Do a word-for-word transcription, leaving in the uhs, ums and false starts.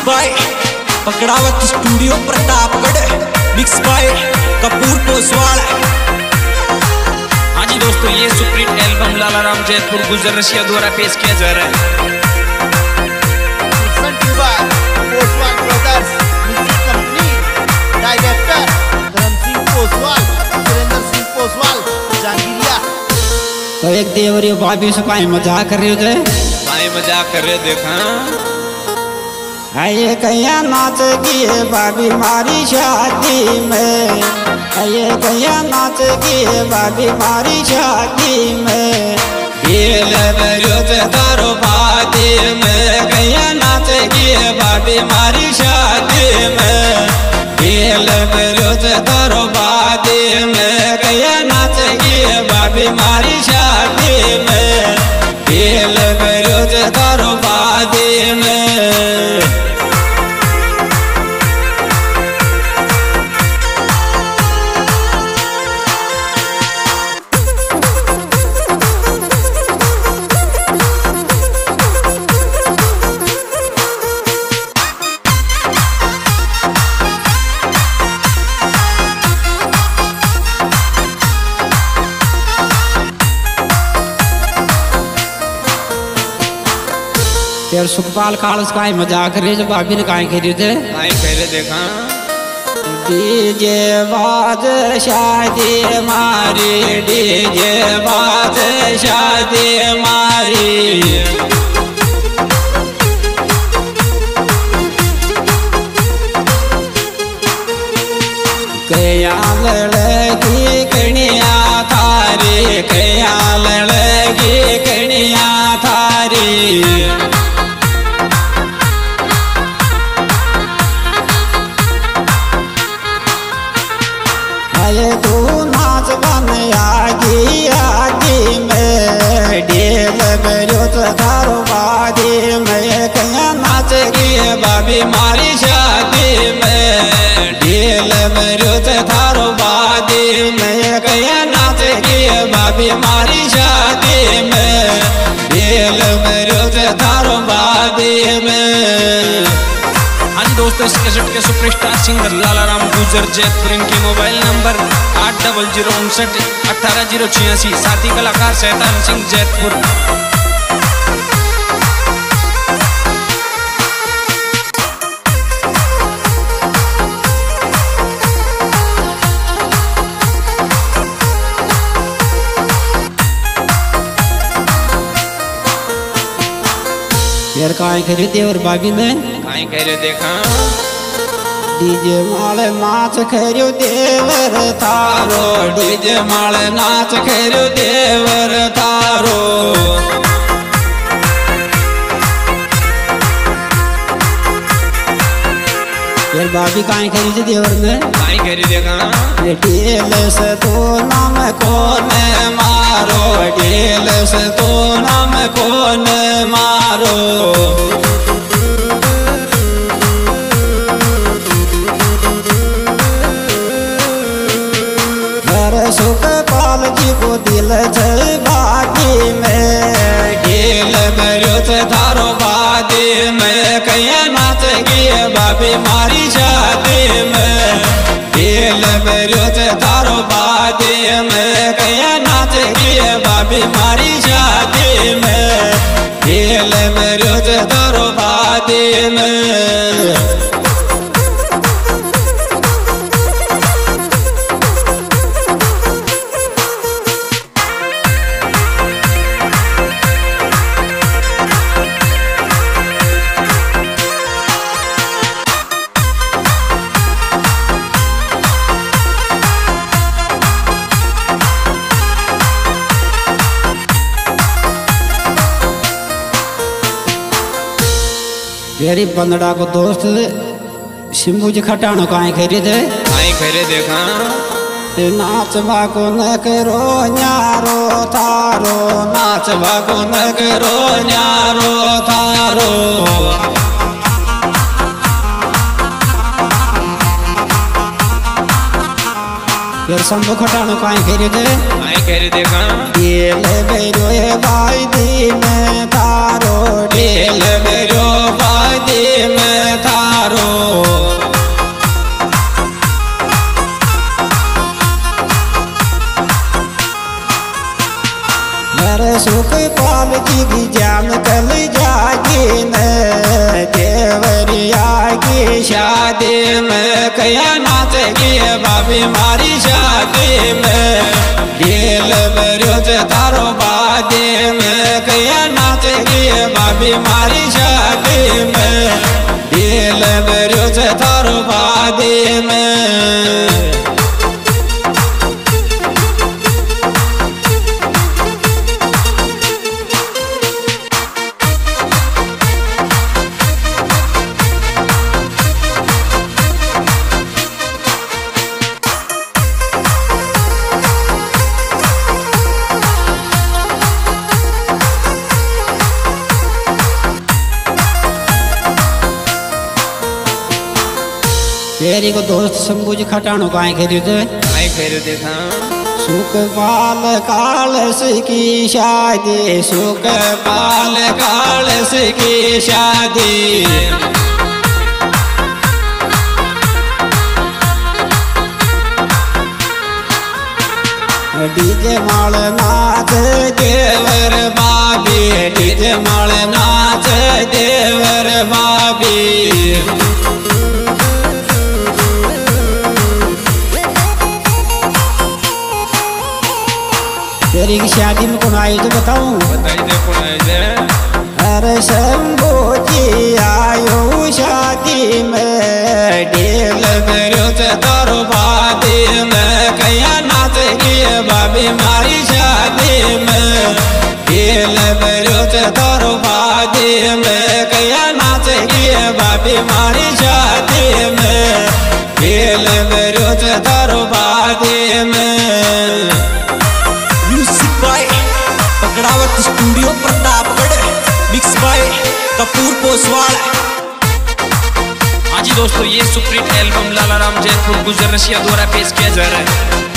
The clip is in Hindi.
Bye Pakdawat studio Pratapgarh, mix by Kapoor Poswal. हाँ जी दोस्तों, ये सुप्रीत एल्बम लालाराम जैतपुर गुजर रशिया द्वारा पेश किया जा रहा है। Poswal brothers music company, director Dharm Singh Poswal, Surendra Singh Poswal, Jangiriya. तो एक देवरी भाभी से काई मजाक कर रहे थे, काई मजाक कर रहे देखा। ये कहिया नाचेगी भाभी मारी शादी में, ये कहिया नाचेगी भाभी मारी शादी में, खेल बरोत तारो बादी में, कहिया नाचेगी भाभी मारी शादी में, खेल बरोत तारो बादी में, कहिया नाचेगी भाभी मारी शादी में, खेल बरोत तारो बादी में। फिर सुखपाल कालस काई मजाक करे जो भाभी ने काई कह थे, काई कह रहे देखा। डीजे बाज शादी मारी, डीजे बाज शादी मारी, कया लड़की कनिया थारी, कया लड़की कनिया थारी, तू नाच बन आगी आगी में, ढेल मेरो थारो बादी में, कया नाचेगी भाभी मारी शादी में, ढेल मेरो थारो बादी में, कया नाचेगी भाभी मारी शादी में, ढेल मेरो थारो बादी में। हाँ जी दोस्तों, इस कैसेट के सुपरस्टार सिंगर लालाराम गुजर जैतपुर, इनके मोबाइल नंबर आठ डबल जीरो उनसठ अठारह जीरो छियासी, साथी कलाकार शैतान सिंह जैतपुर। यार काई करी देवर भाभी ने काई कह रहे देखा। डीजे माले नाच खेरो देवर थारो, डीजे माले नाच खेरो देवर थारो, यार भाभी काई करी थी देवर ने काई कह रहे देखा। ढेल से तो नाम कोने मारो, ढेल से तो नाम कोने मारो, सुखपाल जी को दिल है बागी में, ढेल मेरो थारो बादी में, कया नाचेगी भाभी मारी शादी में, ढेल मेरो थारो बादी में, कया नाचेगी भाभी मारी शादी में, ढेल मेरो थारो बादी में। मेरी बंदड़ा को दोस्त शिम्बू जी खटानो काई खेरे थे, काई खेरे देखा। नाचबा को न करो न्यारो थारो, नाचबा को न करो न्यारो थारो, फिर शंभू खटानो काई खेरे थे, काई खेरे देखा। ढेल मेरो भाई दी में थारो, ढेल मेरो भाई दी में थारो, सुखपाल जी की जान कल जागी न देवरिया की शादी में कया नाच की भाभी मारी शादी में दिल बरोज तारो बादे में कया नाच की भाभी मारी शादी में दिल बरोज तारो बादे में। तेरी को दोस्त शंभू जी खटाणो काहे खेरियो थे काहे खेरियो थे था सुखपाल कालस की शादी सुखपाल कालस की शादी डीजे माल नाच देवर बाबी डीजे माल नाच देवर बाबी। तेरी की शादी में कौन आयो तो बताऊं बताइए कौन आयो। अरे शंभू जी आयो शादी में ढेल मेरो तारो बादी में कया नाच की भाभी मारी शादी में ढेल मेरो तारो बादी में कया नाच की भाभी मारी शादी में ढेल मेरो तारो बादी में। Pakdawat studio Pratapgarh mix by Kapoor Poswal. हाँ जी दोस्तों, ये सुप्रीम एल्बम लाला राम जयपुर गुजर रशिया द्वारा पेश किया जा रहा है।